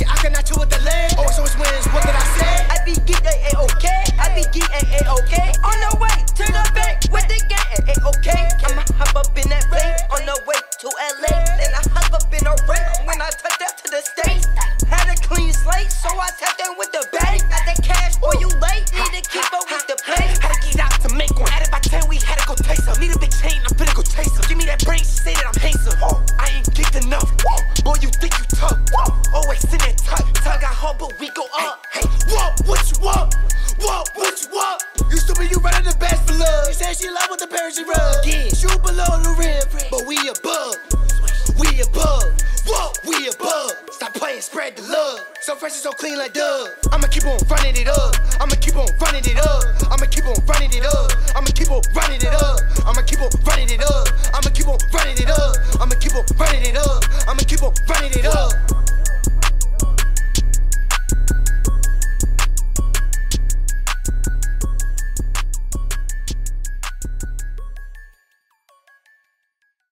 baby, I cannot chill with the leg. Oh, so it's wins, what did I say? I be geek, okay. I be geek, okay. On the way to the bank with the gang, okay. I'ma hop up in that plane on the way to LA. Then I hop up in a ring when I touch up to the States. Had a clean slate, so I tapped in with the bank. Got that cash, boy, you late. Need to keep up with the play. Had to get out to make one. Had it by 10, we had to go taste her. Need a big chain, I'm finna go chase her. Give me that brain, she say that I'm handsome. I ain't geeked enough. Boy, you think you tough. Always in that tuck. Tug got hard, but we go up. Hey, what you want? What you want? You stupid, you running the best for love. She said she love with the parents she rub. Yeah, shoot below the rim, but we above. We above. Whoa, we above. Stop playing, spread the love. So fresh and so clean like Dove. I'ma keep on running it up. I'ma keep on running it up. I'ma keep